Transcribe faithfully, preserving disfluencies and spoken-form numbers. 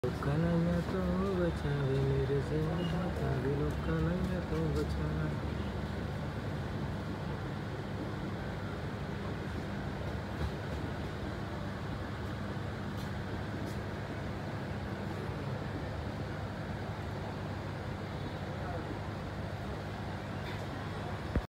कन्हैया तो बचा रे मेरे से दिलों कन्हैया तो बचा।